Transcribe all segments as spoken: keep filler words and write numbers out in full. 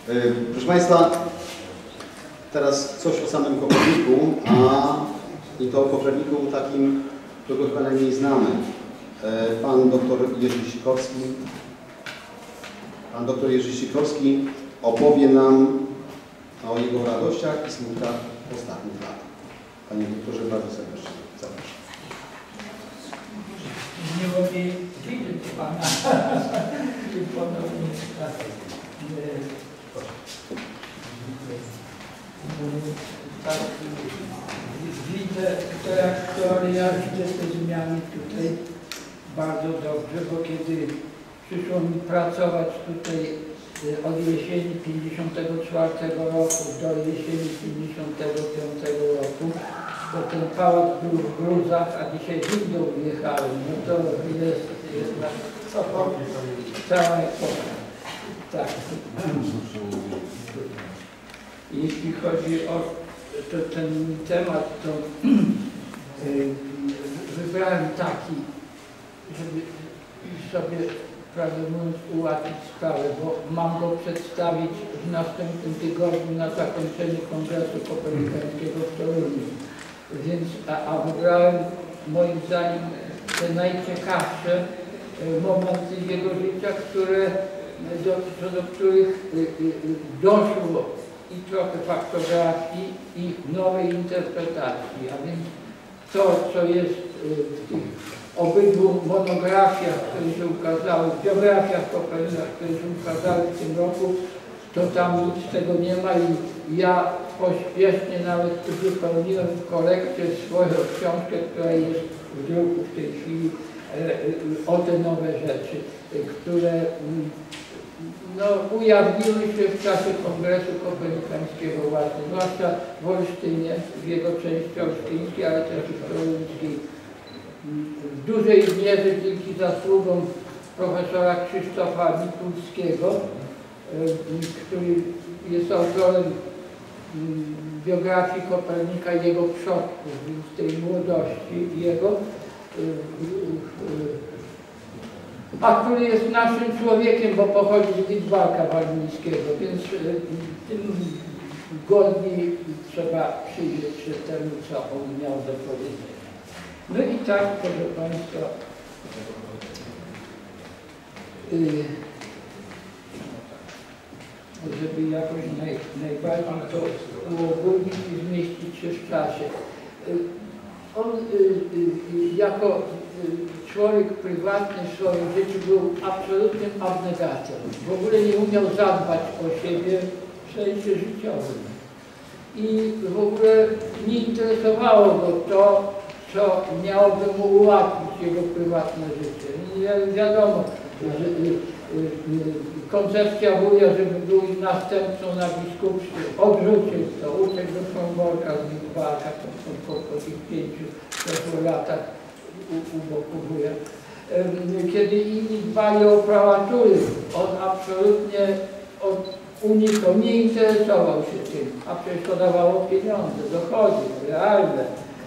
Proszę Państwa, teraz coś o samym Koperniku, a i to o Koperniku takim, którego chyba najmniej znamy. Pan doktor Jerzy Sikorski, pan doktor Jerzy Sikorski opowie nam o jego radościach i smutkach ostatnich lat. Panie doktorze, bardzo serdecznie zapraszam. Miło mi widzieć Pana i ponownie tak. Tak, widzę trajektoria, widzę te zmiany tutaj bardzo dobrze, bo kiedy przyszło mi pracować tutaj od jesieni pięćdziesiątego czwartego roku do jesieni pięćdziesiątego piątego roku, to ten pałac był w gruzach, a dzisiaj windą wjechałem, no to jest jednak cała epoka. Tak. Jeśli chodzi o to, ten temat, to wybrałem taki, żeby sobie, prawdę mówiąc, ułatwić sprawę, bo mam go przedstawić w następnym tygodniu na zakończeniu Kongresu Kopernikańskiego w Toruniu. Więc, a, a wybrałem moim zdaniem te najciekawsze momenty jego życia, które, do, co do których doszło i trochę faktografii i nowej interpretacji, a więc to, co jest w tych obydwu monografiach, które się ukazały, w biografiach Kopernika, które się ukazały w tym roku, to tam nic z tego nie ma i ja pośpiesznie nawet wypełniłem kolekcję swoją książkę, która jest w druku w tej chwili, o te nowe rzeczy, które no, ujawniły się w czasie Kongresu Kopernikańskiego właśnie, zwłaszcza w Olsztynie, w jego części olsztyńskiej, ale też i w toruńskiej. W dużej mierze dzięki zasługom profesora Krzysztofa Mikulskiego, który jest autorem biografii Kopernika i jego przodków, więc tej młodości jego, a który jest naszym człowiekiem, bo pochodzi z Lidzbarka Warmińskiego, więc tym godniej trzeba przyjrzeć się temu, co on miał do powiedzenia. No i tak, proszę Państwa, żeby jakoś naj, najbardziej to uogólnić i zmieścić się w czasie. On jako człowiek prywatny w swoim życiu był absolutnym abnegatem. W ogóle nie umiał zadbać o siebie w sensie życiowym. I w ogóle nie interesowało go to, co miałoby mu ułatwić jego prywatne życie. Nie wiadomo, że koncepcja wuja, żeby był następcą na biskupstwie, odrzucił to, uciekł do Szomborka z Lidzbarka po, po, po tych pięciu przeszło latach u, u boku wuja. Kiedy inni dbali o prawatury, on absolutnie od, unikał, nie interesował się tym, a przecież to dawało pieniądze, dochody realne.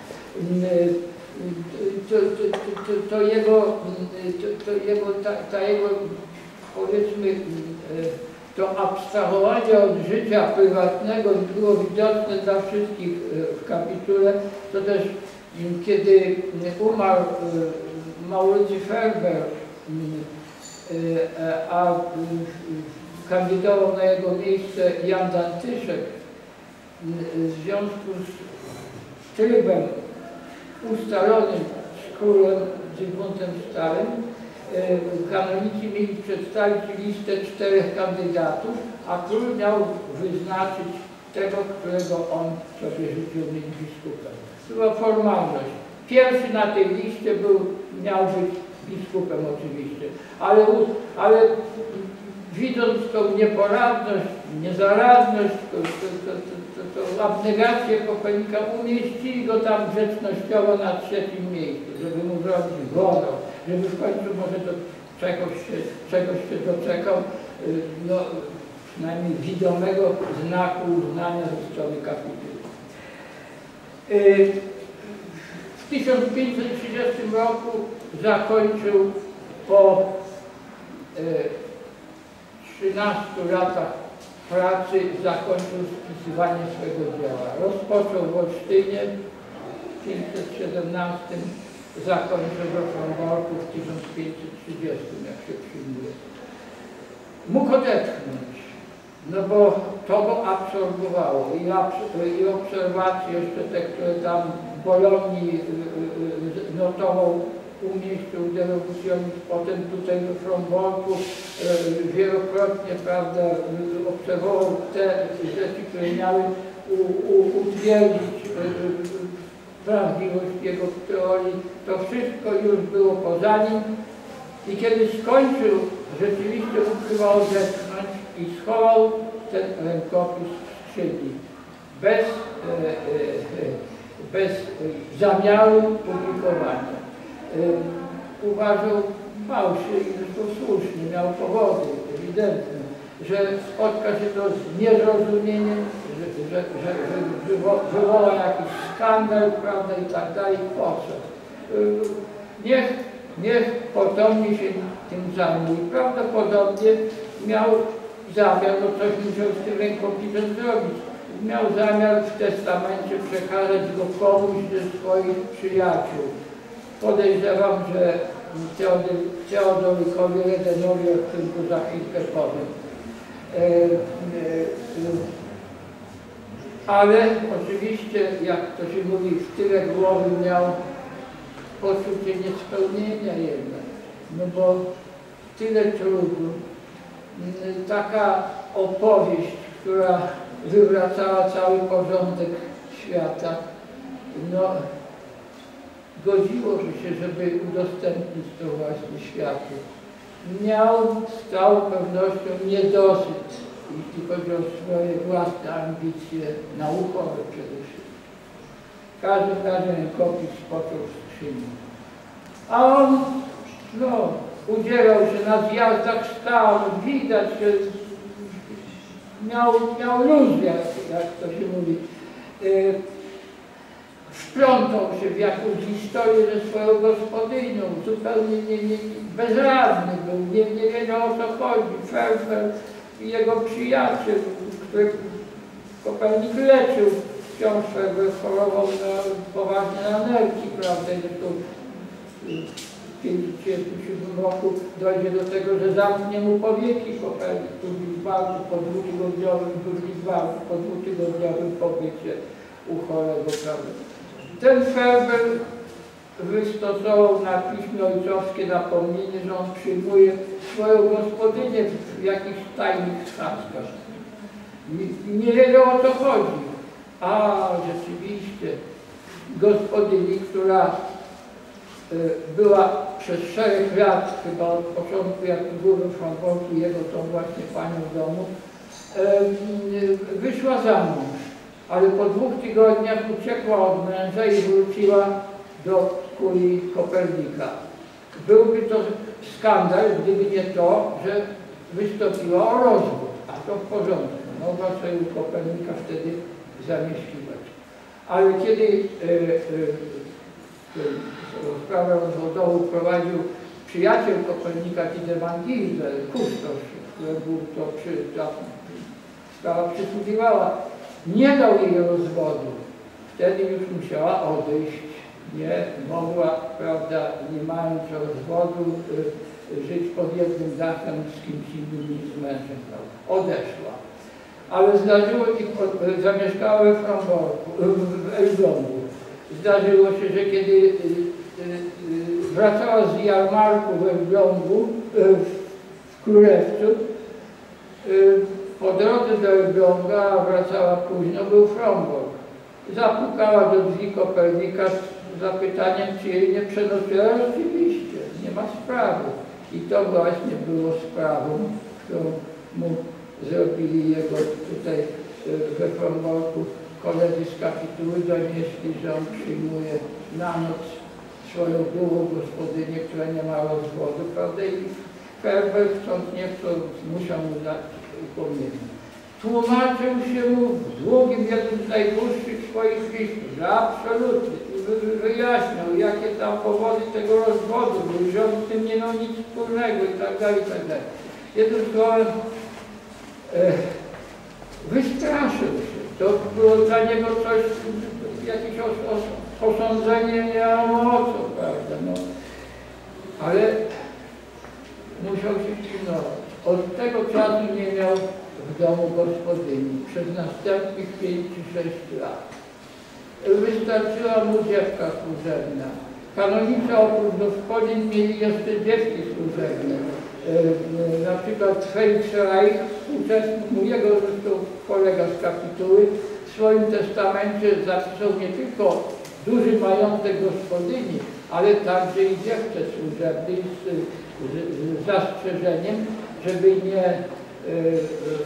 To, to, to, to jego, to, to jego ta, ta jego, powiedzmy, to abstrahowanie od życia prywatnego było widoczne dla wszystkich w kapitule. To też kiedy umarł Maurycy Ferber, a kandydował na jego miejsce Jan Dantyszek, w związku z trybem ustalonym z królem Zygmuntem Starym, kanonici mieli przedstawić listę czterech kandydatów, a król miał wyznaczyć tego, którego on sobie życzył mieć biskupem. To była formalność. Pierwszy na tej liście był, miał być biskupem oczywiście, ale, ale widząc tą nieporadność, niezaradność, to, to, to, to, to abnegację Kopernika, umieścili go tam grzecznościowo na trzecim miejscu, żeby mu zrobić honor, żeby w końcu może do czegoś się, czegoś się doczekał, no, przynajmniej widomego znaku uznania ze strony kapituły. W tysiąc pięćset trzydziestym roku zakończył po trzynastu latach pracy zakończył spisywanie swego dzieła. Rozpoczął w Olsztynie w tysiąc pięćset siedemnastym, zakończył we Fromborku w tysiąc pięćset trzydziestym, jak się przyjmuje. Mógł odetchnąć, no bo to go absorbowało i, i obserwacje jeszcze te, które tam w Bolonii notował, umieścił derewolucjonizm, potem tutaj w Fromborku wielokrotnie, prawda, obserwował te rzeczy, które miały u, u, utwierdzić prawdziwość jego teorii. To wszystko już było poza nim i kiedy skończył, rzeczywiście mógł chyba odetchnąć i schował ten rękopis w skrzyni. Bez, e, e, bez zamiaru publikowania. E, uważał fałszy i zresztą słusznie, miał powody ewidentne, że spotka się to z niezrozumieniem, że, że, że, że wywoła jakiś skandal, prawda, i tak dalej, po co? E, niech, niech potomni się tym zajmuje. Prawdopodobnie miał zamiar, no coś musiał z tym rękopisem zrobić. Miał zamiar w testamencie przekazać go komuś ze swoich przyjaciół. Podejrzewam, że Teodorykowi Redenowi, o którym tu za chwilkę powiem. E, e, ale oczywiście, jak to się mówi, w tyle głowy miał poczucie niespełnienia jednak. No bo tyle trudu. Taka opowieść, która wywracała cały porządek świata, no godziłoby się, żeby udostępnić to właśnie światu. Miał z całą pewnością niedosyt, jeśli chodzi o swoje własne ambicje naukowe przede wszystkim. W każdym razie rękopis spoczął w skrzyni. A on, no, udzielał się na zjazdach stanu, widać, że miał, miał luz, jak, jak to się mówi. Yy, wplątał się w jakąś historię ze swoją gospodynią, zupełnie nie, nie, bezradny był, nie, nie wiedział, o co chodzi. Ferber i jego przyjaciel, których Kopernik leczył, wciąż Ferber chorował na poważne anergii, prawda, i zresztą w tysiąc pięćset trzydziestym siódmym roku dojdzie do tego, że zamknie mu powieki Kopernik tu w Lidzbarku po dwutygodniowym, w Lidzbarku po dwutygodniowym pobycie u chorego, prawda. Ten Ferber wystosował na piśmie ojcowskie napomnienie, że on przyjmuje swoją gospodynię w jakichś tajnych schadzkach. Nie, nie wiedział, o co chodzi. A rzeczywiście gospodyni, która y, była przez szereg lat, chyba od początku, jak był we Fromborku, jego tą właśnie panią w domu, y, y, wyszła za mąż. Ale po dwóch tygodniach uciekła od męża i wróciła do kuli Kopernika. Byłby to skandal, gdyby nie to, że wystąpiła o rozwód, a to w porządku. Mogła sobie u Kopernika wtedy zamieszkiwać. Ale kiedy y, y, y, sprawę rozwodową prowadził przyjaciel Kopernika, Tiedemann Giesel, kustosz, który był to przy, ta sprawa przysługiwała, nie dał jej rozwodu. Wtedy już musiała odejść. Nie mogła, prawda, nie mając rozwodu, y, żyć pod jednym dachem z kimś innym niż z mężem. Odeszła. Ale zdarzyło się, zamieszkała we Fromborku, w Elblągu. Zdarzyło się, że kiedy y, y, y, wracała z jarmarku w Elblągu, y, w Królewcu, y, po drodze do Elbląga, a wracała późno, był Frombork. Zapukała do drzwi Kopernika z zapytaniem, czy jej nie przenosiła. Oczywiście, nie ma sprawy. I to właśnie było sprawą, którą mu zrobili jego tutaj we Fromborku koledzy z kapituły, donieśli, że on przyjmuje na noc swoją byłą gospodynię, która nie ma rozwodu, prawda? I Ferber, chcąc nie chcąc, musiał mu dać upomnienie. Tłumaczył się mu w długim, jednym z najdłuższych swoich listów, że absolutnie wyjaśniał, jakie tam powody tego rozwodu były, że on z tym nie miał nic wspólnego i tak dalej, i tak dalej. Jednym słowem, e, wystraszył się. To było dla niego coś, jakieś os, os, osądzenie nie miało mocy, prawda? No. Ale musiał się pilnować. Od tego czasu nie miał w domu gospodyni przez następnych pięć czy sześć lat. Wystarczyła mu dziewka służebna. Kanonicy oprócz gospodyń mieli jeszcze dziewki służebne. Na przykład Feldschreich, współczesny, mój jego zresztą kolega z kapituły, w swoim testamencie zapisał nie tylko duży majątek gospodyni, ale także i dziewczę służebnej z, z, z zastrzeżeniem, żeby nie y, y,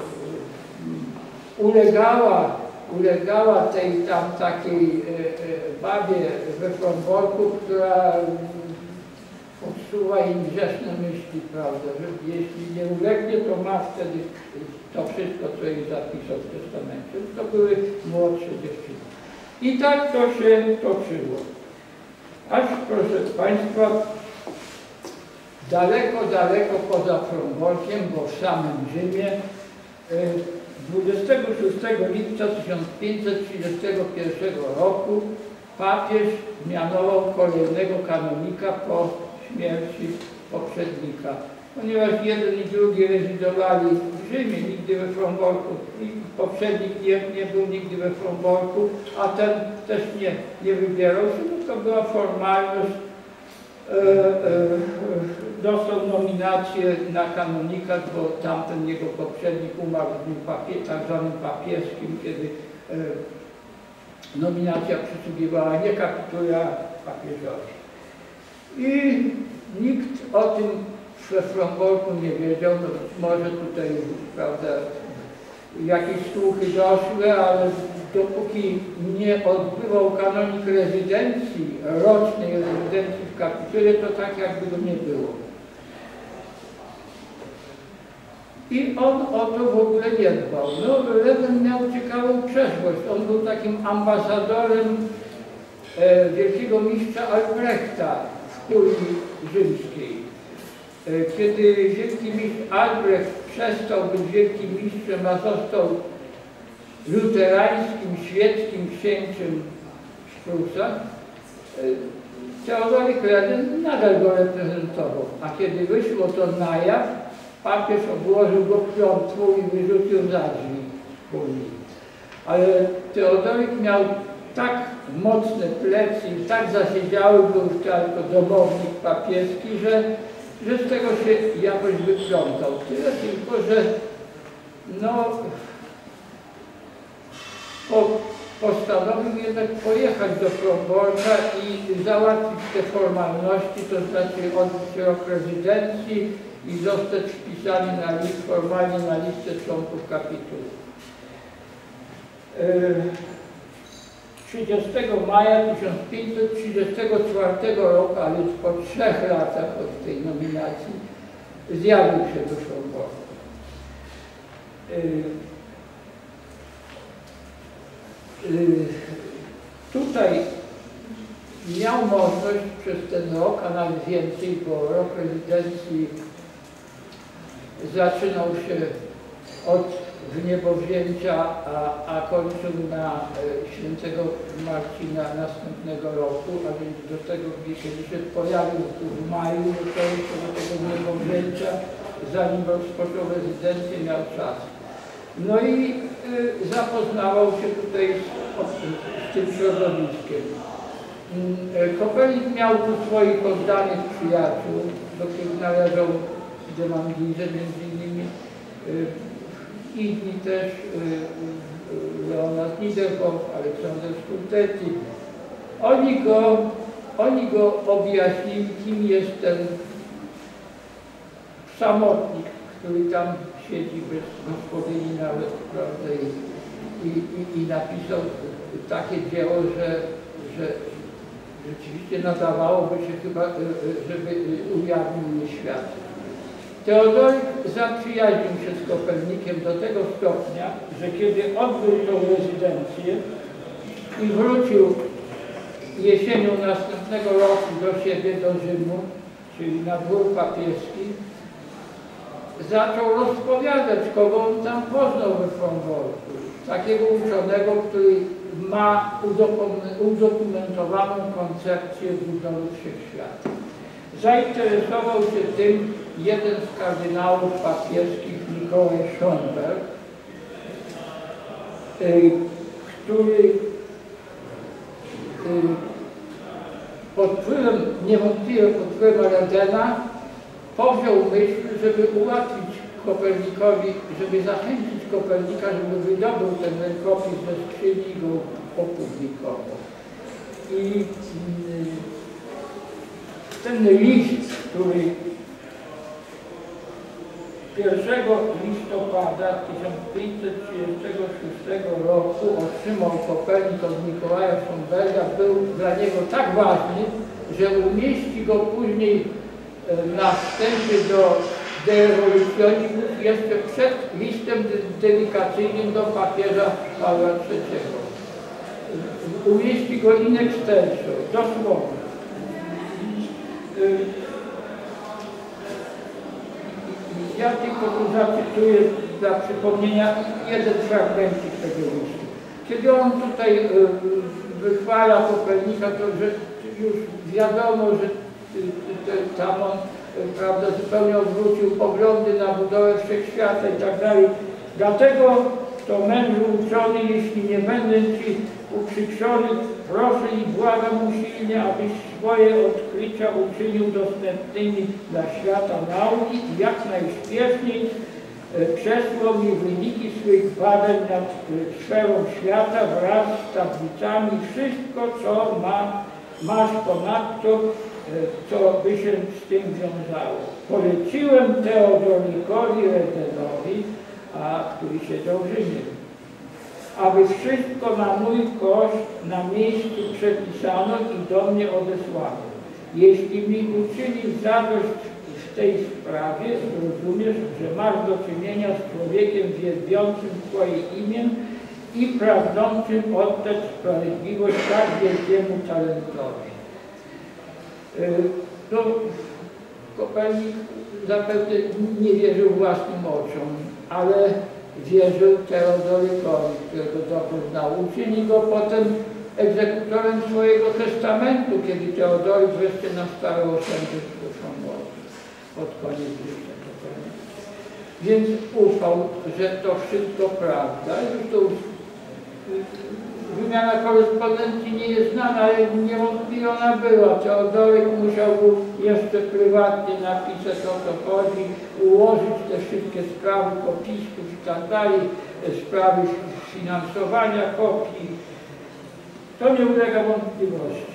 ulegała, ulegała tej tam takiej y, y, babie we Fromborku, która odsuwa im grzeszne myśli, prawda, że jeśli nie ulegnie, to ma wtedy to wszystko, co jej zapisał w testamencie. To były młodsze dziewczyny. I tak to się toczyło. Aż, proszę Państwa, daleko, daleko poza Fromborkiem, bo w samym Rzymie, dwudziestego szóstego lipca tysiąc pięćset trzydziestego pierwszego roku papież mianował kolejnego kanonika po śmierci poprzednika. Ponieważ jeden i drugi rezydowali w Rzymie, nigdy we Fromborku, i poprzednik nie, nie był nigdy we Fromborku, a ten też nie, nie wybierał się, no to była formalność. E, e, dostał nominację na kanonika, bo tamten jego poprzednik umarł w dniu papie, tak zwanym papieskim, kiedy e, nominacja przysługiwała nie kapitule, a papieżowi. I nikt o tym we Fromborku nie wiedział, no może tutaj, prawda, jakieś słuchy doszły, ale dopóki nie odbywał kanonik rezydencji, rocznej rezydencji w kapitule, to tak jakby go nie było. I on o to w ogóle nie dbał. No, Lewin miał ciekawą przeszłość. On był takim ambasadorem e, wielkiego mistrza Albrechta w kurii rzymskiej. Kiedy wielki mistrz Albrecht przestał być wielkim mistrzem, a został luterańskim, świeckim księciem w Prusach, Teodoryk Lewin nadal go reprezentował. A kiedy wyszło to na jaw, papież obłożył go klątwą i wyrzucił za drzwi kurii. Ale Teodoryk miał tak mocne plecy i tak zasiedziały był już tylko domownik papieski, że że z tego się jakoś wyplątał. Tyle tylko, że no, po, postanowił jednak pojechać do Fromborka i załatwić te formalności, to znaczy odbyć rok rezydencji i zostać wpisany na list, formalnie na listę członków kapituły. trzydziestego maja tysiąc pięćset trzydziestego czwartego roku, a więc po trzech latach od tej nominacji, zjawił się do Fromborku. Tutaj miał możliwość przez ten rok, a nawet więcej, bo rok rezydencji zaczynał się od wniebowzięcia, a, a kończył na e, świętego Marcina następnego roku, a więc do tego, kiedy się pojawił w maju, to jeszcze do tego wniebowzięcia, zanim rozpoczął rezydencję, miał czas. No i y, zapoznawał się tutaj z, z tym środowiskiem. Y, Kopernik miał tu swoich oddanych przyjaciół, do których należał Demangizę między innymi, y, inni też, Leonard Niederhoff, Aleksander Skurtetti. Oni go, oni go objaśnili, kim jest ten samotnik, który tam siedzi bez gospodyni nawet, prawda, i, i, i napisał takie dzieło, że, że rzeczywiście nadawałoby się chyba, żeby ujawnił je świat. Teodoryk zaprzyjaźnił się z Kopernikiem do tego stopnia, że kiedy odbył tą rezydencję i wrócił jesienią następnego roku do siebie, do Rzymu, czyli na dwór papieski, zaczął rozpowiadać, kogo on tam poznał we Fromborku. takiego uczonego, który ma udokumentowaną koncepcję budowy wszechświata. Zainteresował się tym jeden z kardynałów papieskich, Mikołaj Schönberg, który pod wpływem, niewątpliwie pod wpływem Redena powziął myśl, żeby ułatwić Kopernikowi, żeby zachęcić Kopernika, żeby wydobył ten rękopis ze skrzyni i go opublikował. I ten list, który pierwszego listopada tysiąc pięćset trzydziestego szóstego roku otrzymał Kopernik od Mikołaja Schönberga, był dla niego tak ważny, że umieści go później na wstępie do De Revolutionibus jeszcze przed listem dedykacyjnym do papieża Pawła trzeciego. Umieści go in extenso, dosłownie. Ja tylko tu zacytuję dla przypomnienia jeden fragmencik tego listu. Kiedy on tutaj wychwala Kopernika, to że już wiadomo, że tam on, prawda, zupełnie odwrócił poglądy na budowę wszechświata i tak dalej. Dlatego to mężu uczony, jeśli nie będę Ci uprzykrzony, proszę i błagam usilnie, abyś swoje odkrycia uczynił dostępnymi dla świata nauki i jak najśpieszniej przesłał mi wyniki swych badań nad sferą świata wraz z tablicami, wszystko co ma, masz ponadto, co by się z tym wiązało. Poleciłem Teodorikowi Redenowi, a który siedział w Rzymie, aby wszystko na mój koszt na miejscu przepisano i do mnie odesłano. Jeśli mi uczynisz zadość w tej sprawie, zrozumiesz, że masz do czynienia z człowiekiem wielbiącym Twoje imię i pragnącym oddać sprawiedliwość tak wielkiemu talentowi. No, Kopernik zapewne nie wierzył własnym oczom, ale wierzył Teodorykowi, którego dobrze znał. Uczyni go potem egzekutorem swojego testamentu, kiedy Teodoryk wreszcie na stałe osiądzie swoją moc pod koniec życia Kopernika. Więc ufał, że to wszystko prawda. Zresztą wymiana korespondencji nie jest znana, ale niewątpliwie ona była. Teodoryk musiał jeszcze prywatnie napisać, o co chodzi, ułożyć te wszystkie sprawy kopistów i tak dalej, sprawy finansowania kopii. To nie ulega wątpliwości.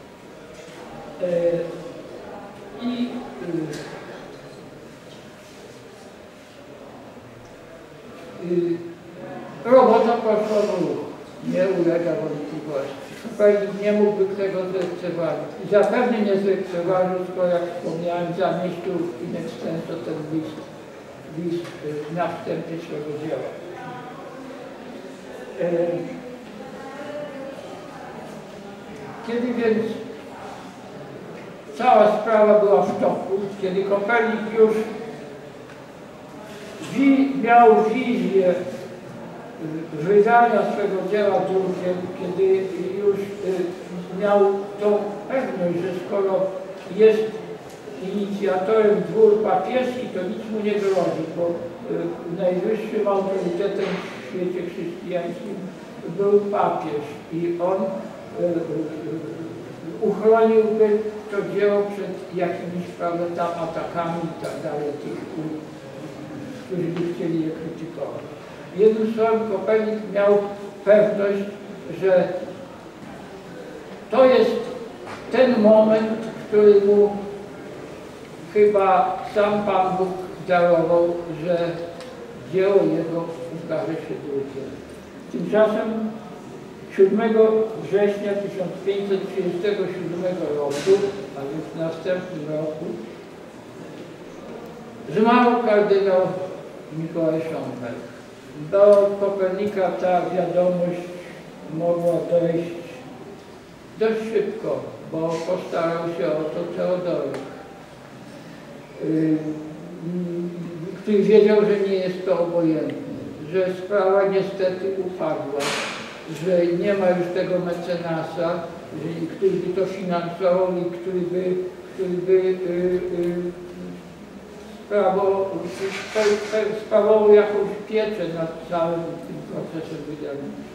I robota poszła w ruch. Nie ulega wątpliwości. Kopernik nie mógłby tego zlekceważyć. I zapewne nie zlekceważył, skoro jak wspomniałem, zamieścił in extenso ten list, list na wstępie swego dzieła. Kiedy więc cała sprawa była w toku, kiedy Kopernik już wi miał wizję wydania swego dzieła drukiem, kiedy już miał tą pewność, że skoro jest inicjatorem dwór papieski, to nic mu nie grozi, bo najwyższym autorytetem w świecie chrześcijańskim był papież i on uchroniłby to dzieło przed jakimiś, prawda, tam atakami i tak dalej, tych, którzy by chcieli je krytykować. Jednym słowem Kopernik miał pewność, że to jest ten moment, który mu chyba sam Pan Bóg darował, że dzieło jego ukaże się drukiem. Tymczasem siódmego września tysiąc pięćset trzydziestego siódmego roku, a więc w następnym roku, zmarł kardynał Mikołaj Schönberg. Do Kopernika ta wiadomość mogła dojść dość szybko, bo postarał się o to Teodoryk, który wiedział, że nie jest to obojętne, że sprawa niestety upadła, że nie ma już tego mecenasa, który by to finansował i który by, który by y, y, sprawował, sprawował jakąś pieczę nad całym tym procesem wydawniczym.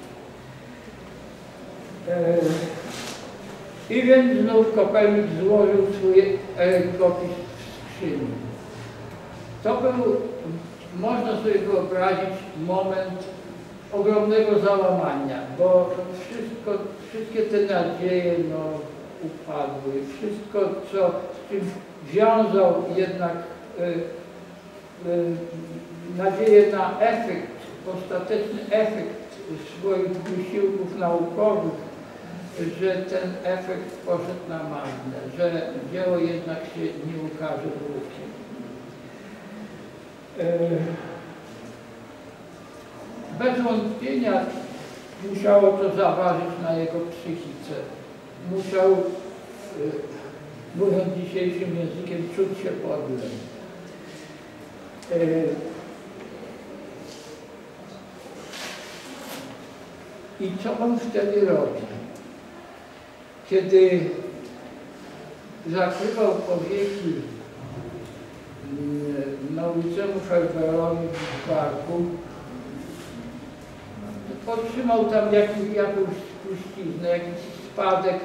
E, I więc znów Kopernik złożył swój rękopis w skrzyni. To był, można sobie wyobrazić, moment ogromnego załamania, bo wszystko, wszystkie te nadzieje no, upadły. Wszystko, co, z czym wiązał jednak y, y, nadzieję na efekt, ostateczny efekt swoich wysiłków naukowych, że ten efekt poszedł na marne, że dzieło jednak się nie ukaże wróci. Bez wątpienia musiało to zaważyć na jego psychice. Musiał, mówiąc dzisiejszym językiem, czuć się podle. I co on wtedy robi? Kiedy zakrywał powieki Maurycemu Ferberowi w parku, otrzymał tam jakiś, jakąś spuściznę, jakiś spadek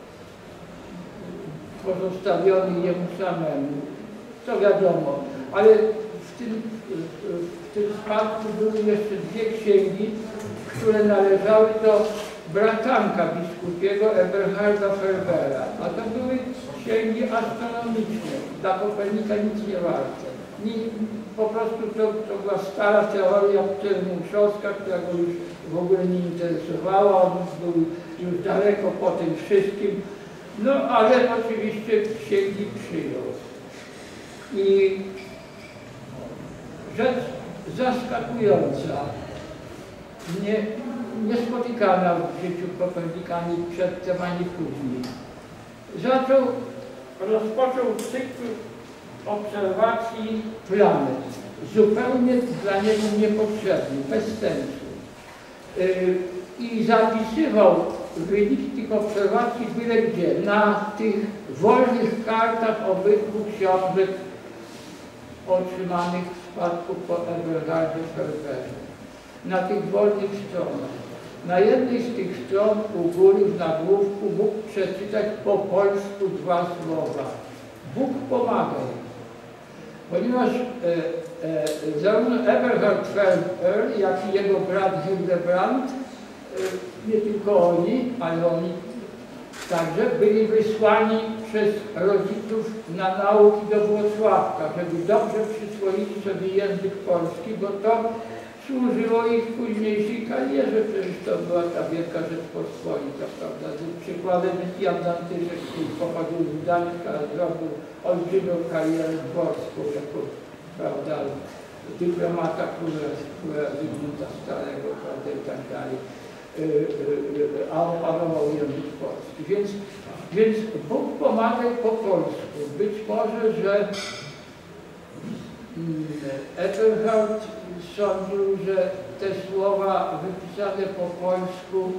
pozostawiony jemu samemu. Co wiadomo, ale w tym, w tym spadku były jeszcze dwie księgi, które należały do bratanka biskupiego Eberharda Ferbera, a to były księgi astronomiczne, dla Kopernika nic nie warte. Nie, po prostu to, to była stara teoria ptermuszowska, która go już w ogóle nie interesowała, on był już daleko po tym wszystkim, no ale oczywiście księgi przyjął. I rzecz zaskakująca, nie, niespotykana w życiu Kopernika ani przedtem, ani później. Zaczął, rozpoczął cykl obserwacji planet, zupełnie dla niego niepotrzebny, bez sensu. Yy, I zapisywał wyniki tych obserwacji byle gdzie, na tych wolnych kartach obydwu książek otrzymanych w spadku po Eberhardzie Ferberze. Na tych wolnych stronach. Na jednej z tych stron u góry, w nagłówku, mógł przeczytać po polsku dwa słowa. Bóg pomagał. Ponieważ e, e, zarówno Eberhard Ferber, jak i jego brat Hildebrand, e, nie tylko oni, ale oni także byli wysłani przez rodziców na nauki do Włocławka, żeby dobrze przyswoili sobie język polski, bo to służyło ich późniejszej karierze, przecież to była ta wielka Rzeczpospolita, prawda? Przykładem jest Jan Dantyczek, który pochodził z Gdańska, zrobił olbrzymią karierę dworską, jako, prawda, dyplomata króla Zygmunta Starego, prawda, i tak dalej, a opanował język polski. Więc, więc Bóg pomagał po polsku. Być może, że Eberhard sądził, że te słowa wypisane po polsku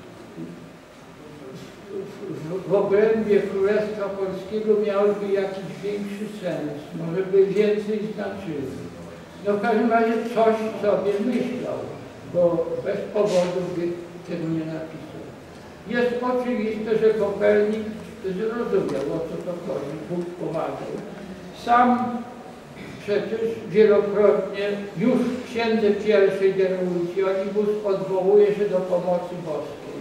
w, w obrębie Królestwa Polskiego miałyby jakiś większy sens, może by więcej znaczyły. No w każdym razie coś sobie myślał, bo bez powodu by tego nie napisał. Jest oczywiste, że Kopernik zrozumiał, o co to chodzi, Bóg pomagał. Sam przecież wielokrotnie już w księdze pierwszej De Revolutionibus odwołuje się do pomocy boskiej.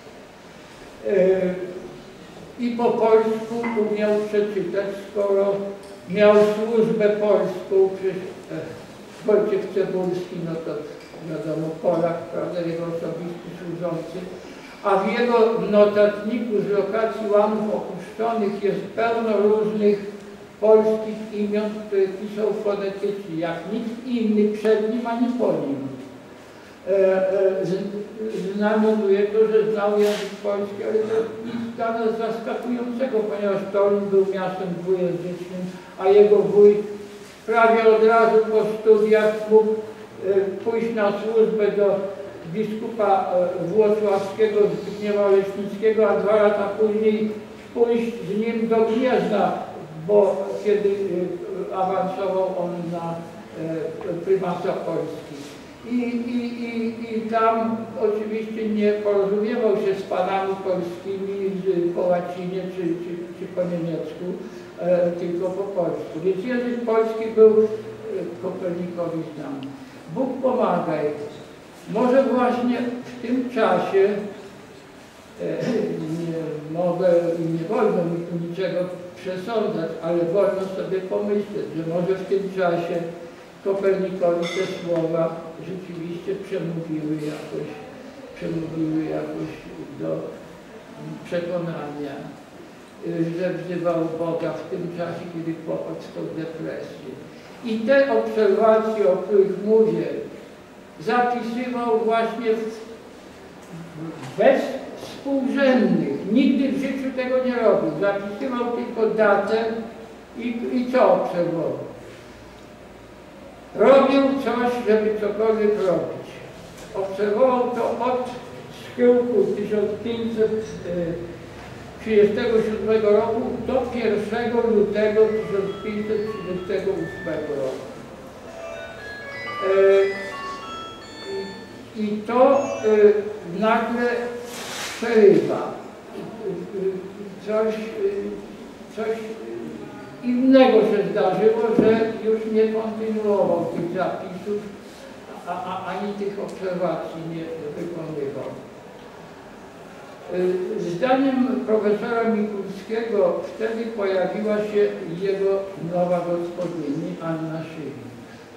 Yy, I po polsku umiał przeczytać, skoro miał służbę polską, przecież e, Wojciech Cebulski, no to wiadomo, Polak, prawda, jego osobisty służący, a w jego notatniku z lokacji łamów opuszczonych jest pełno różnych polskich imion, które pisał fonetycznie, jak nikt inny przed nim ani po nim. E, e, z, znamionuje to, że znał język polski, ale to nic dla nas zaskakującego, ponieważ Toruń był miastem dwujęzycznym, a jego wuj prawie od razu po studiach mógł pójść na służbę do biskupa włocławskiego Zbigniewa Leśnickiego, a dwa lata później pójść z nim do Gniezna, bo kiedy awansował on na prymasa Polski. I, i, i, I tam oczywiście nie porozumiewał się z panami polskimi z, po łacinie czy, czy, czy po niemiecku, e, tylko po polsku. Więc język polski był Kopernikowi znany. Bóg pomagaj. Może właśnie w tym czasie, e, nie mogę i nie wolno mi tu niczego przesądzać, ale wolno sobie pomyśleć, że może w tym czasie Kopernikowi te słowa rzeczywiście przemówiły jakoś, przemówiły jakoś do przekonania, że wzywał Boga w tym czasie, kiedy popadł w depresję. I te obserwacje, o których mówię, zapisywał właśnie w, bez współrzędnych. Nigdy w życiu tego nie robił. Zapisywał tylko datę i, i co obserwował. Robił coś, żeby cokolwiek robić. Obserwował to od schyłku tysiąc pięćset trzydziestego siódmego roku do pierwszego lutego tysiąc pięćset trzydziestego ósmego roku. I to nagle przerywa. Coś, coś innego się zdarzyło, że już nie kontynuował tych zapisów, a, a, ani tych obserwacji nie wykonywał. Zdaniem profesora Mikulskiego wtedy pojawiła się jego nowa gospodyni, Anna Szylin.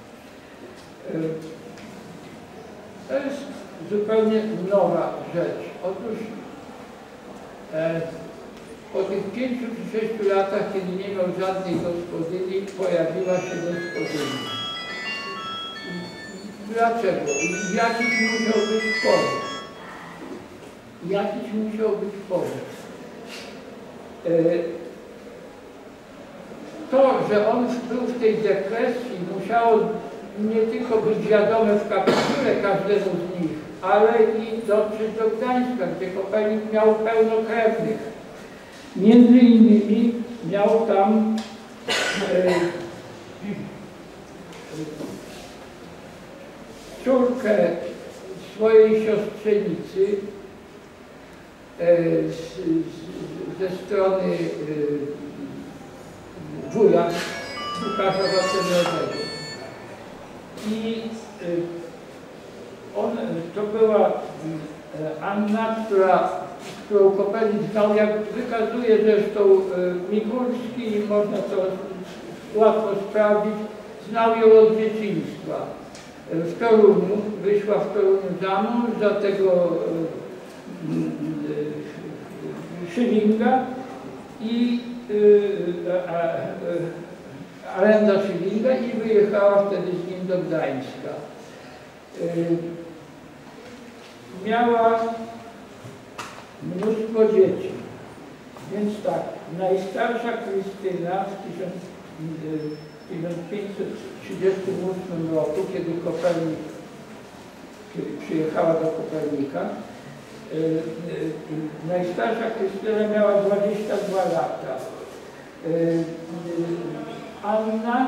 To jest zupełnie nowa rzecz. Otóż e, po tych pięciu czy sześciu latach, kiedy nie miał żadnej gospodyni, pojawiła się gospodyni. Dlaczego? Jakiś musiał być powód. Jakiś musiał być powód. E, to, że on był w tej depresji, musiało nie tylko być wiadome w kapitule każdemu z nich, ale i dotrzeć do Gdańska, gdzie Kopernik miał pełno krewnych. Między innymi miał tam e, córkę swojej siostrzenicy e, z, z, ze strony e, wuja Łukasza Wasyliowskiego. I on, to była Anna, która, którą Kopernik znał, jak wykazuje zresztą Mikulski, i można to łatwo sprawdzić, znał ją od dzieciństwa. W Toruniu, wyszła w Toruniu za mąż za tego Szylinga i Arenda Szylinga i wyjechała wtedy z nim do Gdańska. Miała mnóstwo dzieci, więc tak, najstarsza Krystyna w tysiąc pięćset trzydziestym ósmym roku, kiedy Kopernik, kiedy przyjechała do Kopernika, najstarsza Krystyna miała dwadzieścia dwa lata. Anna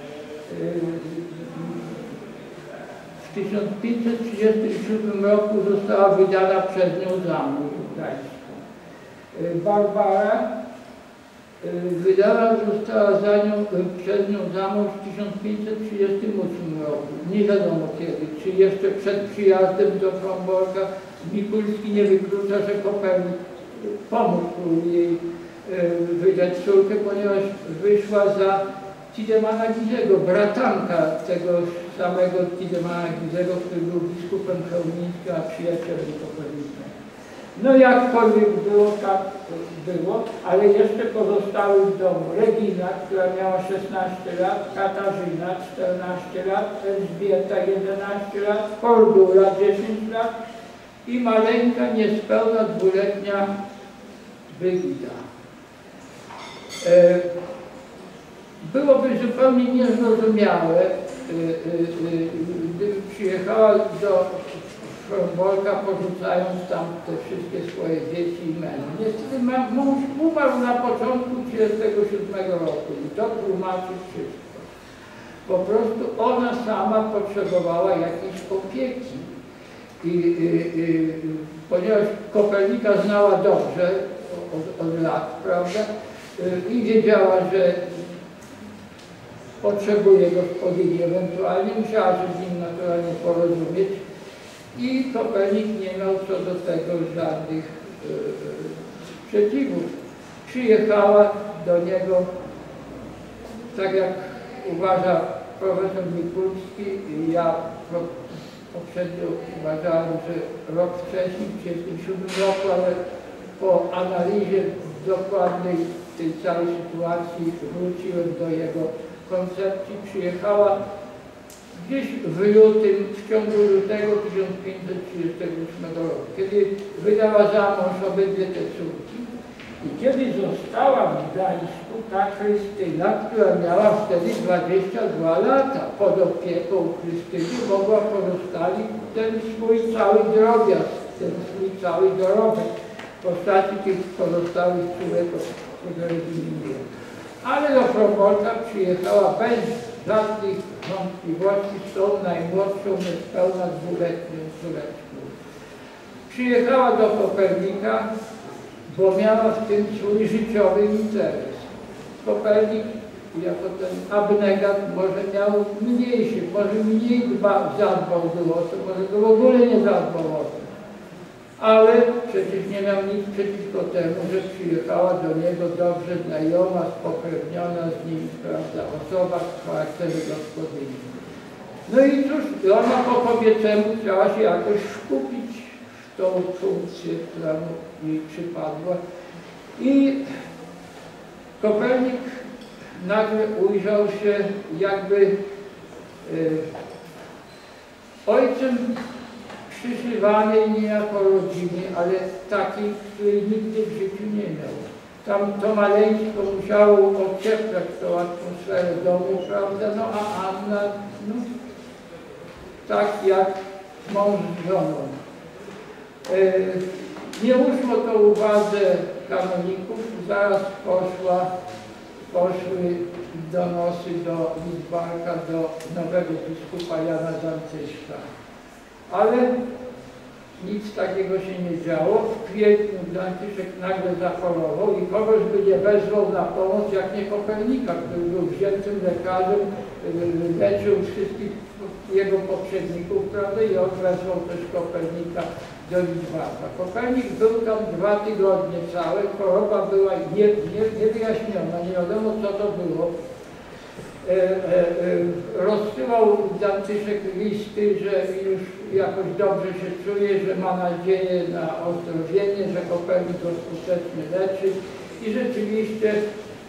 w tysiąc pięćset trzydziestym siódmym roku została wydana przez nią za mąż w Gdańsku. Barbara wydana została za nią, przez nią za mąż w tysiąc pięćset trzydziestym ósmym roku. Nie wiadomo kiedy, czy jeszcze przed przyjazdem do Fromborka. Mikulski nie wyklucza, że Kopernik pomógł jej wydać córkę, ponieważ wyszła za Tidemana Gizego, bratanka tego samego Tidemana Gizego, który był biskupem chełmińskim, a przyjacielem Kopernika. No jakkolwiek było, tak było, ale jeszcze pozostały w domu Regina, która miała szesnaście lat, Katarzyna czternaście lat, Elżbieta jedenaście lat, Kordula dziesięć lat i maleńka, niespełna dwuletnia Brygida. Byłoby zupełnie niezrozumiałe, gdy przyjechała do Fromborka, porzucając tam te wszystkie swoje dzieci i męża. Niestety mąż umarł na początku tysiąc dziewięćset trzydziestego siódmego roku i to tłumaczy wszystko. Po prostu ona sama potrzebowała jakiejś opieki. I, i, i, ponieważ Kopernika znała dobrze od, od lat, prawda, i wiedziała, że potrzebuje gospodyni, ewentualnie musiała się z nim naturalnie porozumieć i Kopernik nie miał co do tego żadnych e, przeciwów. Przyjechała do niego, tak jak uważa profesor Mikulski, ja poprzednio uważałem, że rok wcześniej, w tysiąc dziewięćset trzydziestym siódmym roku, ale po analizie dokładnej tej całej sytuacji wróciłem do jego koncepcji. Przyjechała gdzieś w lutym, w ciągu lutego tysiąc pięćset trzydziestego ósmego roku, kiedy wydała za mąż obydwie te córki i kiedy została w Gdańsku ta Krystyna, która miała wtedy dwadzieścia dwa lata. Pod opieką Krystyny mogła pozostawić ten swój cały drobiazg, ten swój cały dorobek w postaci tych pozostałych córek, o których nie. Ale do Fromborka przyjechała bez żadnych wątpliwości z tą najmłodszą, niespełna dwuletnią córeczką. Przyjechała do Kopernika, bo miała w tym swój życiowy interes. Kopernik, jako ten abnegat, może miał mniejszy, może mniej dba, zadbał było o to, może to w ogóle nie zadbał o to. Ale przecież nie miał nic przeciwko temu, że przyjechała do niego dobrze znajoma, spokrewniona z nim, prawda, osoba w charakterze gospodyni. No i cóż, ona po kobiecemu chciała się jakoś skupić w tą funkcję, która mu jej przypadła. I Kopernik nagle ujrzał się jakby y, ojcem przyszywanej niejako rodziny, ale takiej, której nigdy w życiu nie miał. Tam to maleństwo musiało ocieplać tą atmosferę domu, prawda, no a Anna, no, tak jak mąż z żoną. E, nie uszło to uwadze kanoników, zaraz poszła, poszły donosy do Lidzbarka, do nowego biskupa Jana Dancyszka. Ale nic takiego się nie działo. W kwietniu Dancyszek nagle zachorował i kogoś by nie wezwał na pomoc, jak nie Kopernika, który był wziętym lekarzem, leczył wszystkich jego poprzedników, prawda, i on wezwał też Kopernika do Lidzbarka. Kopernik był tam dwa tygodnie całe, choroba była nie, nie, niewyjaśniona, nie wiadomo co to było. E, e, e, rozsyłał Dancyszek listy, że już jakoś dobrze się czuje, że ma nadzieję na ozdrowienie, że Kopernik go skutecznie leczy i rzeczywiście e,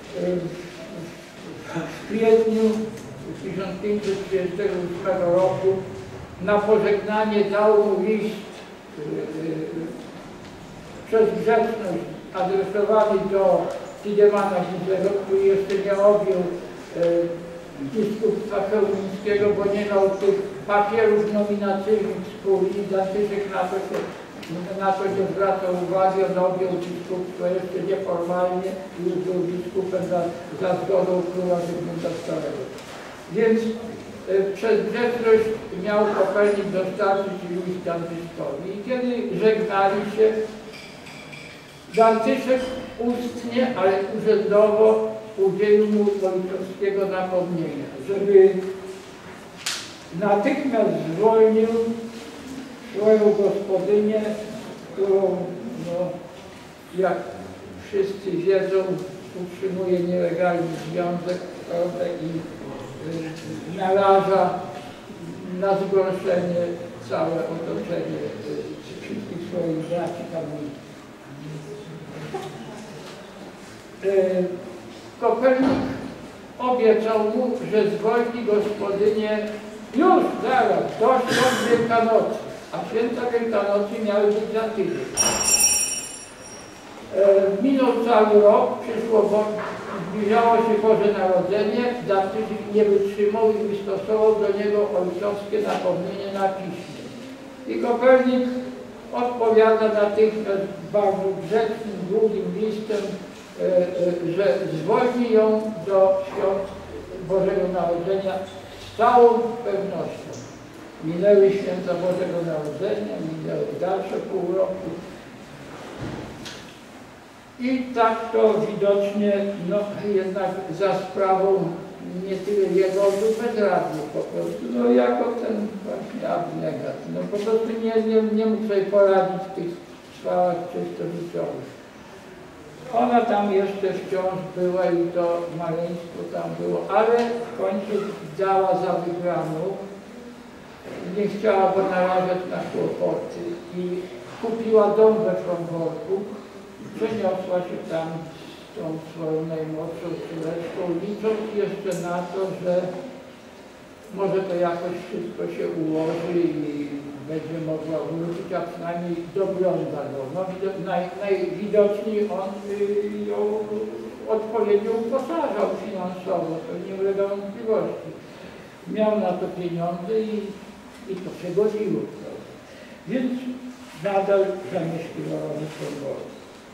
w kwietniu tysiąc pięćset trzydziestego ósmego roku na pożegnanie dał mu list e, e, przez grzeczność adresowany do Tidemana Gizego, który jeszcze nie objął biskupstwa chełmińskiego, bo nie miał tych papierów nominacyjnych z kurii. Dancyszek na to, się, na to nie zwracał uwagi, on objął biskupstwo jeszcze nieformalnie i już był biskupem za, za zgodą króla Zygmunta starego. Więc e, przez grzeczność miał Kopernik dostarczyć list Dancyszkowi. I kiedy żegnali się, Dancyszek ustnie, ale urzędowo udzielił mu ojcowskiego napomnienia, żeby natychmiast zwolnił swoją gospodynię, którą, no, jak wszyscy wiedzą, utrzymuje nielegalny związek, prawda, i y, naraża na zgorszenie całe otoczenie y, wszystkich swoich braci kanoników. Y, Kopernik obiecał mu, że zwolni gospodynię już, zaraz, do świąt Wielkanocy, a święta Wielkanocy miały być za tydzień. E, minął cały rok, przyszło, bo zbliżało się Boże Narodzenie, Dantysik nie wytrzymał i wystosował do niego ojcowskie napomnienie na piśmie. I Kopernik odpowiada natychmiast bardzo grzecznym, długim listem, e, e, że zwolni ją do świąt Bożego Narodzenia z całą pewnością. Minęły święta Bożego Narodzenia, minęły dalsze pół roku. I tak to widocznie, no jednak za sprawą nie tyle jego osób bezradnych po prostu, no jako ten właśnie abnegat. No po prostu nie, nie, nie mógł sobie poradzić w tych sprawach czysto życiowych. Ona tam jeszcze wciąż była i to maleństwo tam było, ale w końcu dała za wygraną. Nie chciała go narażać na kłopoty i kupiła dom we Fromborku. Przeniosła się tam z tą swoją najmłodszą córeczką, licząc jeszcze na to, że może to jakoś wszystko się ułoży i będzie mogła wrócić, a przynajmniej dogląda go. No, naj, najwidoczniej on y, ją odpowiednio uposażał finansowo, to nie ulega wątpliwości. Miał na to pieniądze i, i to się godziło. Więc nadal zamieszkiwała w Fromborku.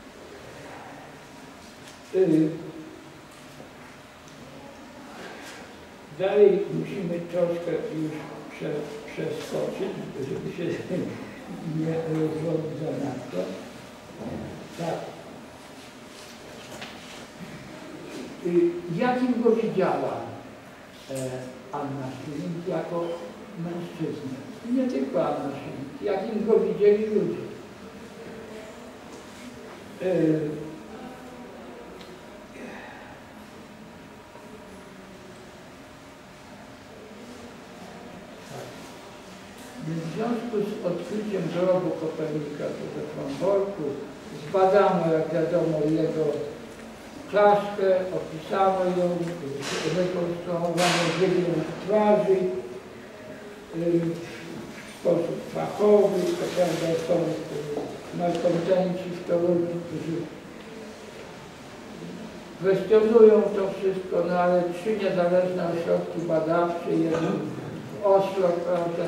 Dalej musimy troszkę już prze, przeskoczyć, żeby się nie rozwodzić zanadto. Tak. Jakim go widziała e, Anna Schilling jako mężczyznę? Nie tylko Anna Schilling, jakim go widzieli ludzie. E, W związku z odkryciem grobu Kopernika we Fromborku zbadano, jak wiadomo, jego czaszkę, opisano ją, rekonstruowano wygląd twarzy w sposób fachowy. To prawda, są malkontenci w Toruniu, którzy kwestionują to wszystko, no ale trzy niezależne ośrodki badawcze, jeden w Oslo, prawda,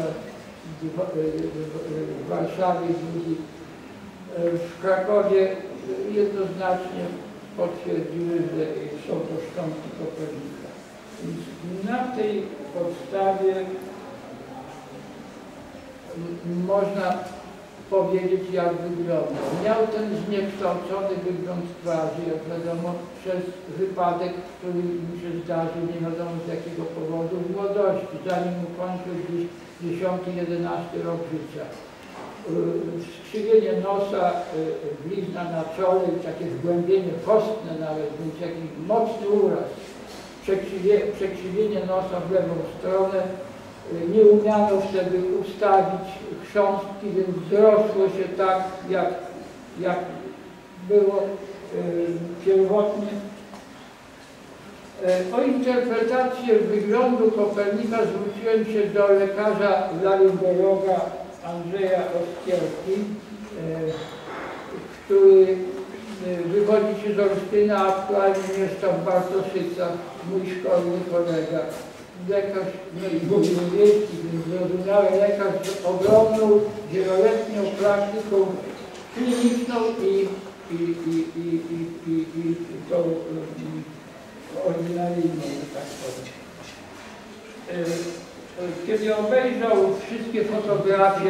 w Warszawie, drugi w Krakowie, jednoznacznie potwierdziły, że są to szczątki Kopernika. Więc na tej podstawie można powiedzieć, jak wyglądał. Miał ten zniekształcony wygląd twarzy, jak wiadomo, przez wypadek, który mu się zdarzył, nie wiadomo z jakiego powodu, w młodości, zanim ukończył gdzieś dziesiąty, jedenasty rok życia. Skrzywienie nosa, blizna na czole, takie zgłębienie kostne nawet, więc jakiś mocny uraz. Przekrzywie, przekrzywienie nosa w lewą stronę. Nie umiano wtedy ustawić chrząstki, więc wzrosło się tak, jak, jak było yy, pierwotnie. O interpretację wyglądu Kopernika zwróciłem się do lekarza laryngologa Andrzeja Oskierki, który wywodzi się z Olsztyna, a aktualnie mieszka w Bartoszycach, mój szkolny kolega. Lekarz, no i główny wiejski, więc zrozumiały lekarz z ogromną, wieloletnią praktyką kliniczną i, i, i, i, i, i, i, i tą ordinaryjną, tak powiem. Kiedy obejrzał wszystkie fotografie,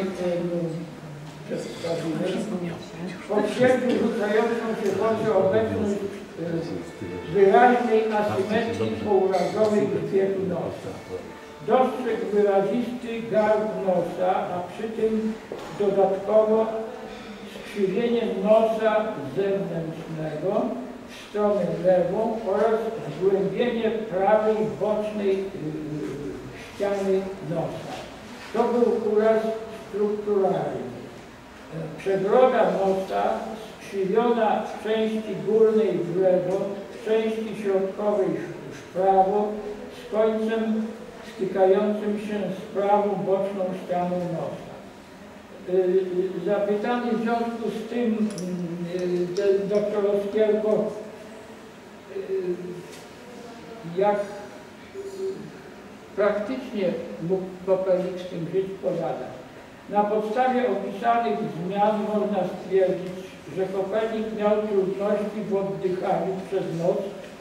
potwierdził rzucającą się w oczy obecność wyraźnej asymetrii pourazowej grzbietu nosa. Dostrzegł wyrazisty garb nosa, a przy tym dodatkowo skrzywienie nosa zewnętrznego w stronę lewą oraz zgłębienie prawej bocznej ściany nosa. To był uraz strukturalny. Przebroda nosa skrzywiona w części górnej w lewo, w części środkowej w prawo, z końcem stykającym się z prawą boczną ścianą nosa. Zapytany w związku z tym doktor Oskierko, jak praktycznie mógł Kopernik z tym żyć, powiada. Na podstawie opisanych zmian można stwierdzić, że Kopernik miał trudności w oddychaniu przez noc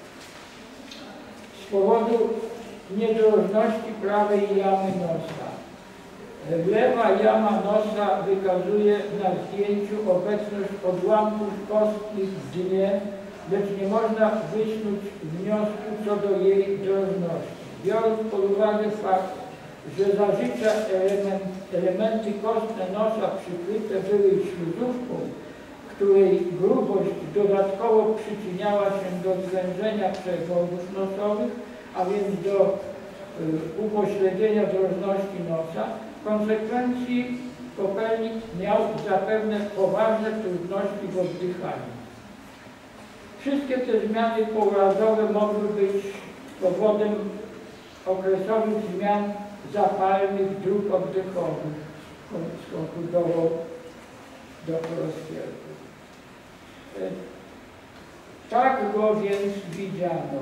z powodu niedrożności prawej jamy nosa. Lewa jama nosa wykazuje na zdjęciu obecność odłamków kostnych w dnie, lecz nie można wysnuć wniosku co do jej drożności. Biorąc pod uwagę fakt, że za życia element, elementy kostne nosa przykryte były śluzówką, której grubość dodatkowo przyczyniała się do zwężenia przewodów nosowych, a więc do y, upośledzenia drożności nosa, w konsekwencji Kopernik miał zapewne poważne trudności w oddychaniu. Wszystkie te zmiany pourazowe mogły być powodem okresowych zmian zapalnych dróg oddechowych, skonkludował doktor Oskierko. Tak go więc widziano.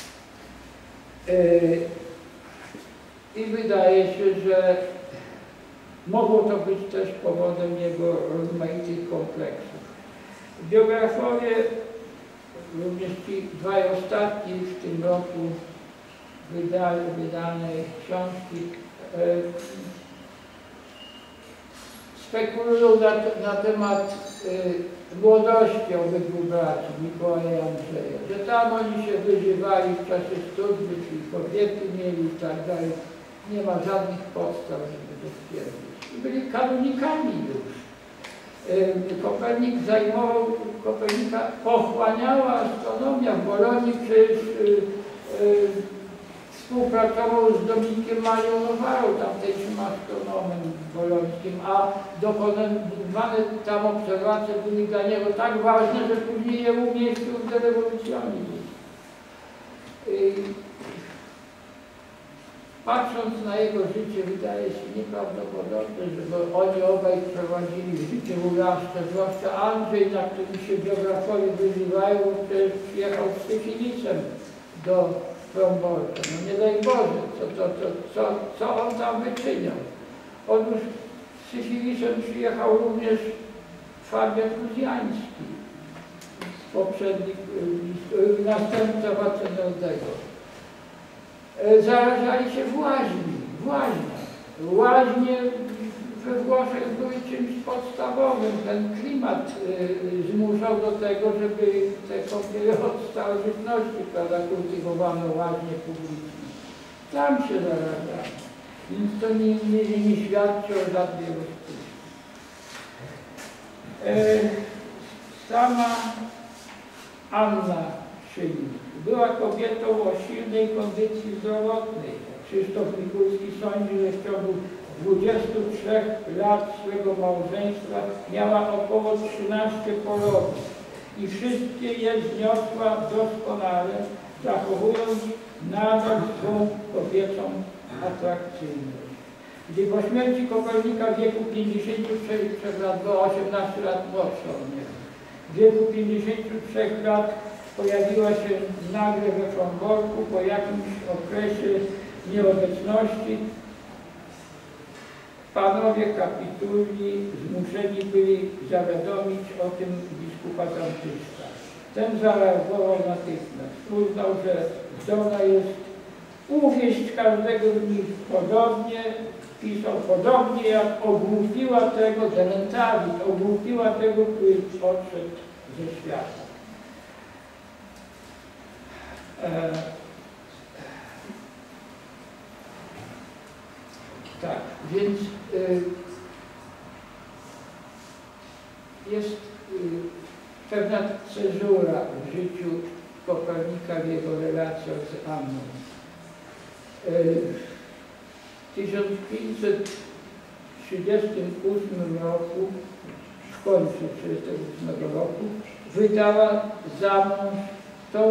I wydaje się, że mogło to być też powodem jego rozmaitych kompleksów. Biografowie, również ci dwaj ostatni w tym roku wydali, wydanej książki, e, spekulują na, na temat e, młodości obydwu braci, Mikołaja i Andrzeja, że tam oni się wyżywali w czasie studiów i kobiety mieli i tak dalej. Nie ma żadnych podstaw, żeby to stwierdzić. I byli kanonikami już. E, Kopernik zajmował, Kopernika pochłaniała astronomia w Bolonii, przecież e, e, współpracował z Dominikiem Marią Nowarą, tamtejszym astronomem bolońskim, a dokonywane tam obserwacje były dla niego tak ważne, że później je umieścił w De Revolutionis. Patrząc na jego życie, wydaje się nieprawdopodobne, żeby oni obaj prowadzili życie ulaszcze, zwłaszcza Andrzej, na którym się biografowie wyżywają, przecież przyjechał z syfilisem do Fromborka. No nie daj Boże, co, to, to, co, co on tam wyczyniał. Otóż z syfilisem przyjechał również Fabian Kuzjański, poprzednik, następca Wacenerdego. Zarażali się w łaźni, w łaźniach. Łaźnie we Włoszech były czymś podstawowym. Ten klimat y, zmuszał do tego, żeby te kąpiele od starożytności, prawda, kultywowano łaźnie publiczne. Tam się zarażano. Więc to nie, nie, nie świadczy o żadnej rozpuście. E, sama Anna Szylińska była kobietą o silnej kondycji zdrowotnej. Krzysztof Mikulski sądzi, że w ciągu dwudziestu trzech lat swego małżeństwa miała około trzynaście porodów i wszystkie je zniosła doskonale, zachowując nadal swą kobiecą atrakcyjność. Gdy po śmierci Kopernika w wieku pięćdziesięciu trzech lat, była osiemnaście lat młodsza od niego, w wieku pięćdziesięciu trzech lat pojawiła się nagle we Fromborku po jakimś okresie nieobecności. Panowie kapituli zmuszeni byli zawiadomić o tym biskupa Zamczyska. Ten zareagował natychmiast. Uznał, że zdolna jest uwieść każdego z nich podobnie, pisał podobnie jak ogłupiła tego, Denentawit, ogłupiła tego, który odszedł ze świata. E, tak, więc y, jest y, pewna cezura w życiu Kopernika w jego relacjach z Anną. Y, w tysiąc pięćset trzydziestym ósmym roku, w końcu tysiąc pięćset trzydziestego ósmego roku, wydała za mąż tą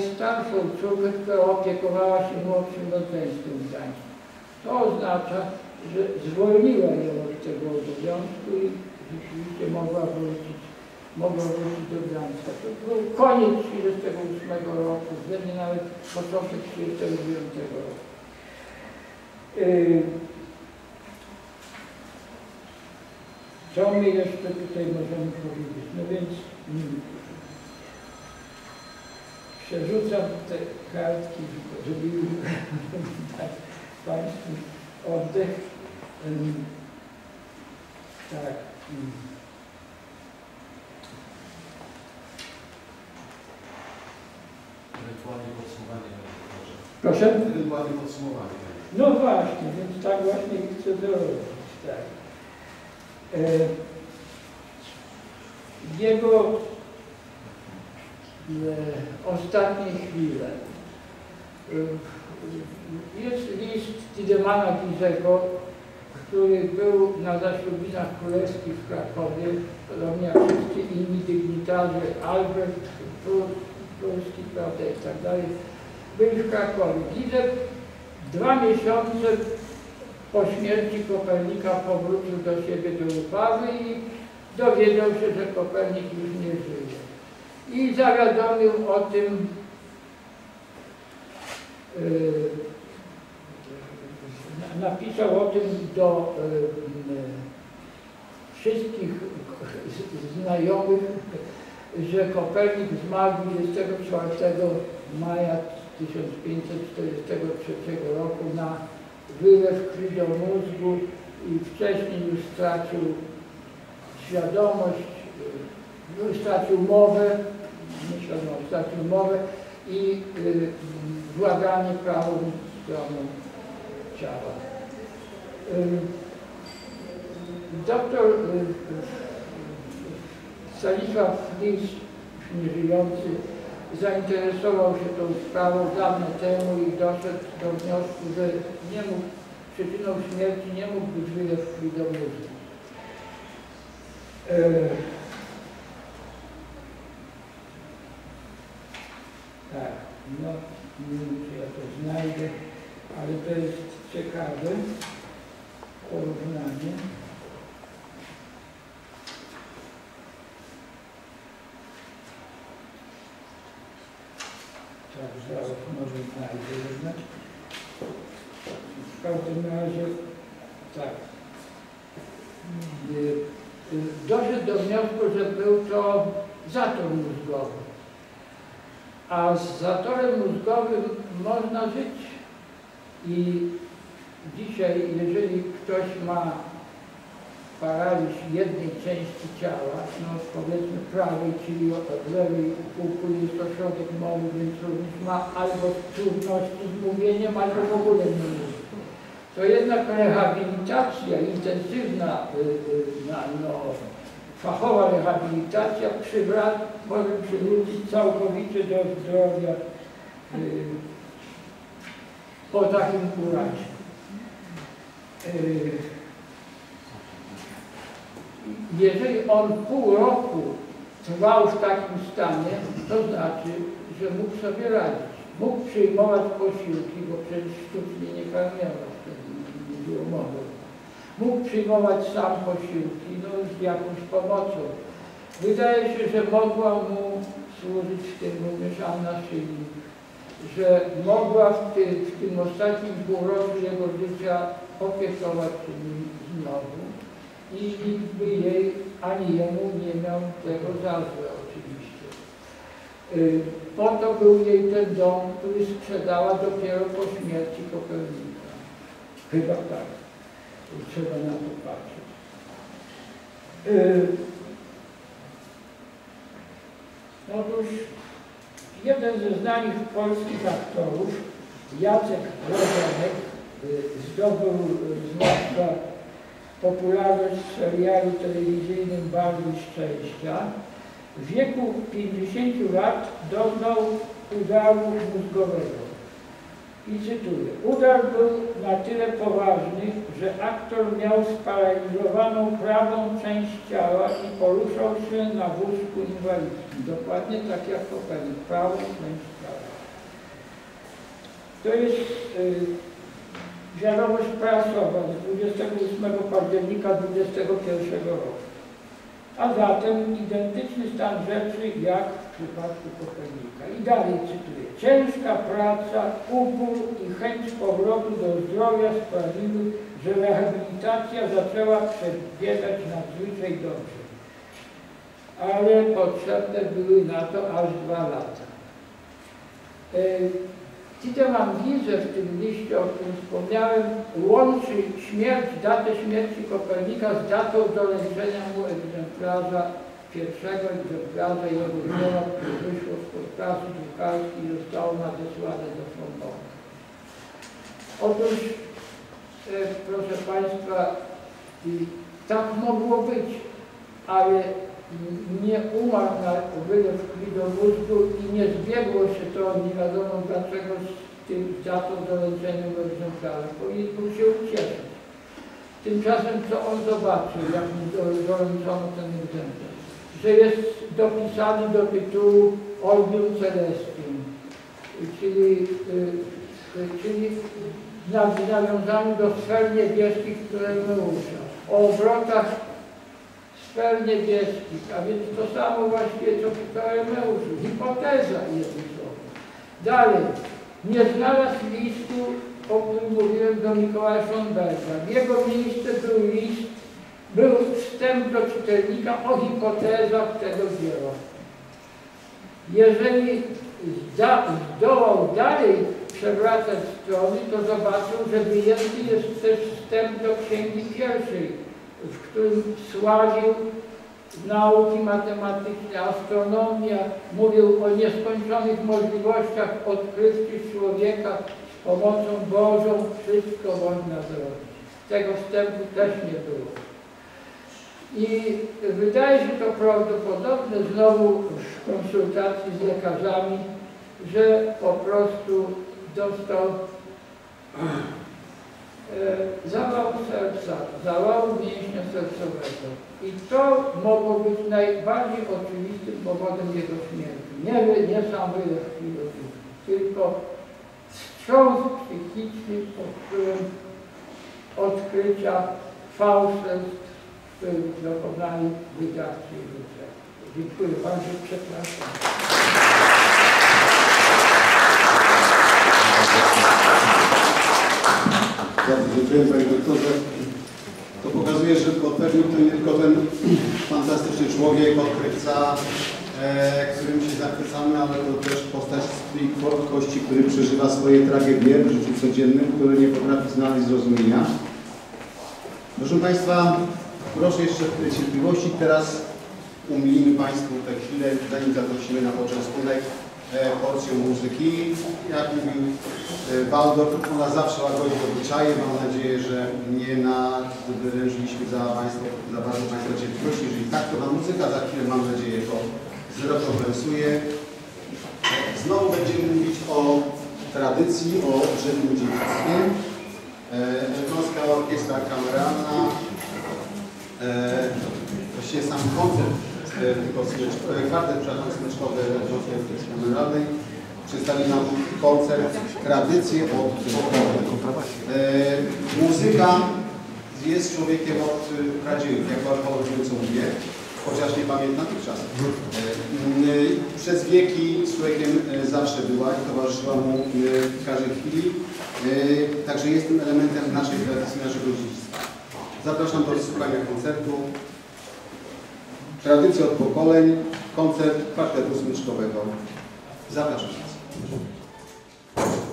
najstarszą córkę, która opiekowała się młodszym rodzeństwem Gdańskim. To oznacza, że zwolniła ją od tego obowiązku i rzeczywiście mogła wrócić, mogła wrócić do Gdańska. To był koniec trzydziestego ósmego roku, wtedy nawet początek trzydziestego dziewiątego roku. Yy, Co my jeszcze tutaj możemy powiedzieć? No więc hmm, przerzucam te kartki, żeby dać Państwu oddech. Hmm, tak. Hmm. Ewentualnie podsumowanie. Proszę? Ewentualnie podsumowanie. No właśnie, więc tak właśnie chcę zrobić. Tak. E, jego e, ostatnie chwile. E, jest list Tidemana Gizego, który był na zaślubinach królewskich w Krakowie, podobnie jak wszyscy inni dygnitarze, Albert Prusski, prawda, i tak dalej, byli w Krakowie. Gizek dwa miesiące po śmierci Kopernika powrócił do siebie do Lubawy i dowiedział się, że Kopernik już nie żyje. I zawiadomił o tym yy, napisał o tym do yy, wszystkich znajomych, że Kopernik zmarł dwudziestego czwartego maja tysiąc pięćset czterdziestego trzeciego roku na wylew krwi do mózgu i wcześniej już stracił świadomość, już stracił mowę, nie świadomość, stracił mowę i y, błaganie prawą stroną ciała. Y, doktor y, Stanisław Lis, nieżyjący, zainteresował się tą sprawą dawno temu i doszedł do wniosku, że nie mógł, przyczyną śmierci nie mógł być wylew krwi do mózgu. E, tak, no nie wiem, czy ja to znajdę, ale to jest ciekawe porównanie. Tak, zaraz może znajdę jednak. W każdym razie, tak. Doszedł do wniosku, że był to zator mózgowy. A z zatorem mózgowym można żyć. I dzisiaj, jeżeli ktoś ma paraliż jednej części ciała, no powiedzmy prawej, czyli od lewej półkuli jest to środek mowy, więc również ma albo trudności z mówieniem, albo w ogóle nie mówi. To jednak rehabilitacja intensywna, no, fachowa rehabilitacja przywraca, może przywrócić całkowicie do zdrowia po takim urazie. Jeżeli on pół roku trwał w takim stanie, to znaczy, że mógł sobie radzić. Mógł przyjmować posiłki, bo przecież sztucznie nie karmiono, wtedy nie było mowy. Mógł przyjmować sam posiłki, no z jakąś pomocą. Wydaje się, że mogła mu służyć w tym również Anna Schilling, że mogła w, ty, w tym ostatnim półroczu jego życia opiekować się nim znowu. I nikt by jej, ani jemu nie miał tego za złe oczywiście. Po to był jej ten dom, który sprzedała dopiero po śmierci Kopernika. Chyba tak. Trzeba na to patrzeć. Otóż jeden ze znanych polskich aktorów, Jacek Rozenek, zdobył zwłaszcza popularność w serialu telewizyjnym Barwy Szczęścia. W wieku pięćdziesięciu lat doznał udaru mózgowego. I cytuję: udar był na tyle poważny, że aktor miał sparaliżowaną prawą część ciała i poruszał się na wózku inwalidzkim. Dokładnie tak jak Kopernik, prawą część ciała. To jest y, Wiadomość prasowa z dwudziestego ósmego października dwudziestego pierwszego roku. A zatem identyczny stan rzeczy jak w przypadku Kopernika. I dalej cytuję. Ciężka praca, upór i chęć powrotu do zdrowia sprawiły, że rehabilitacja zaczęła przebiegać nadzwyczaj dobrze. Ale potrzebne były na to aż dwa lata. Titeman Wiese w tym liście, o którym wspomniałem, łączy śmierć, datę śmierci Kopernika z datą doręczenia mu egzemplarza, pierwszego egzemplarza jego dzieła, które wyszło spod prasy drukarskiej i zostało nadesłane do Frontowa. Otóż, e, proszę Państwa, i tak mogło być, ale nie umarł na wylew krwi do mózgu i nie zbiegło się to, nie wiadomo dlaczego, z tym datą doręczenia egzemplarza. Powinien był się ucieszyć. Tymczasem co on zobaczył, jak mu doręczono ten egzemplarz? Że jest dopisany do tytułu Orbium Celestium, czyli, yy, czyli w nawiązaniu do sfer niebieskich, które Emeusza. O obrotach sfer niebieskich, a więc to samo właściwie, co w Emeuszu. Hipoteza jednym słowem. Dalej, nie znalazł listu, o którym mówiłem, do Mikołaja Schönberga. W jego miejsce był list, był wstęp do czytelnika o hipotezach tego dzieła. Jeżeli zda, zdołał dalej przewracać strony, to zobaczył, że wyjęty jest też wstęp do księgi pierwszej, w którym sławił nauki matematyczne, astronomię, mówił o nieskończonych możliwościach odkrywczych człowieka z pomocą Bożą, wszystko można zrobić. Tego wstępu też nie było. I wydaje się to prawdopodobne, znowu w konsultacji z lekarzami, że po prostu dostał e, zawału serca, zawału mięśnia sercowego. I to mogło być najbardziej oczywistym powodem jego śmierci. Nie, nie sam wylew krwi do mózgu, tylko wstrząs psychiczny, pod którym odkrycia fałszerstw, których dokonali wydawcy i ludzie. Dziękuję bardzo, przepraszam. Bardzo dziękuję, panie doktorze. To pokazuje, że Kopernik to nie tylko ten fantastyczny człowiek, odkrywca, e, którym się zachwycamy, ale to też postać z krwi kości, który przeżywa swoje tragedie w życiu codziennym, który nie potrafi znaleźć zrozumienia. Proszę Państwa, proszę jeszcze cierpliwości. Teraz umilimy Państwu tę chwilę, zanim zaprosimy na poczęstunek, e, porcję muzyki. Jak mówił e, Waldorf, ona zawsze łagodzi obyczaje. Mam nadzieję, że nie nadwyrężyliśmy za, państwo, za bardzo Państwa cierpliwości. Jeżeli tak, to ta muzyka za chwilę, mam nadzieję, to zrekompensuje. Znowu będziemy mówić o tradycji, o drzewnym dziedzictwie. Elbląska Orkiestra Kameralna, e, właściwie sam koncert, e, tylko kwartet, przepraszam, smyczkowy Elbląskiej Orkiestry Kameralnej przedstawi nam koncert Tradycje od e, muzyka jest człowiekiem od pradziejów, jak Warchoł co mówię, chociaż nie pamiętam tych czasów. E, e, przez wieki z człowiekiem e, zawsze była i towarzyszyła mu e, w każdej chwili. Yy, także jest tym elementem naszej tradycji, naszego dziedzictwa. Zapraszam do wysłuchania koncertu. Tradycja od pokoleń, koncert kwartetu smyczkowego. Zapraszam Was.